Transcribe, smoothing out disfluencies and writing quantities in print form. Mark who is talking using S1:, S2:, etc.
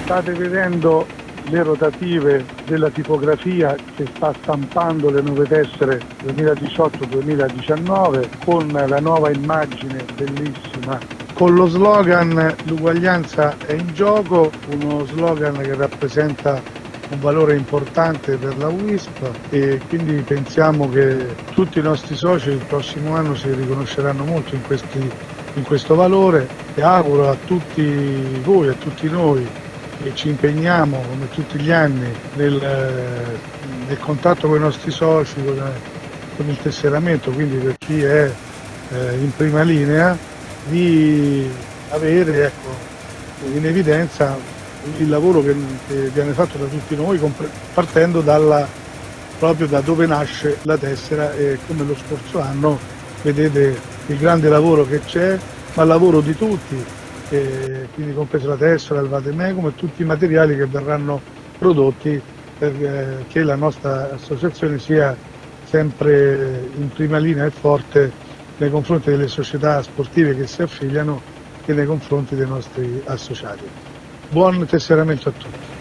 S1: State vedendo le rotative della tipografia che sta stampando le nuove tessere 2018-2019 con la nuova immagine bellissima, con lo slogan "L'uguaglianza è in gioco", uno slogan che rappresenta un valore importante per la WISP, e quindi pensiamo che tutti i nostri soci il prossimo anno si riconosceranno molto in questo valore, e auguro a tutti voi, a tutti noi che ci impegniamo come tutti gli anni nel contatto con i nostri soci, con il tesseramento, quindi per chi è in prima linea, di avere in evidenza il lavoro che viene fatto da tutti noi, partendo proprio da dove nasce la tessera, e come lo scorso anno vedete il grande lavoro che c'è, ma il lavoro di tutti, quindi compresa la tessera, il vademecum e tutti i materiali che verranno prodotti perché la nostra associazione sia sempre in prima linea e forte nei confronti delle società sportive che si affiliano e nei confronti dei nostri associati. Buon tesseramento a tutti.